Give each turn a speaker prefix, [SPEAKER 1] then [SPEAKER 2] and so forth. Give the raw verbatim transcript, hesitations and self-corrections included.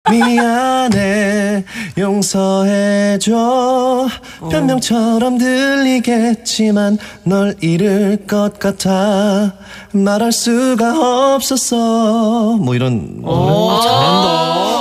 [SPEAKER 1] 미안해 용서해줘 변명처럼 들리겠지만 널 잃을 것 같아 말할 수가 없었어 뭐 이런
[SPEAKER 2] 오, 잘한다.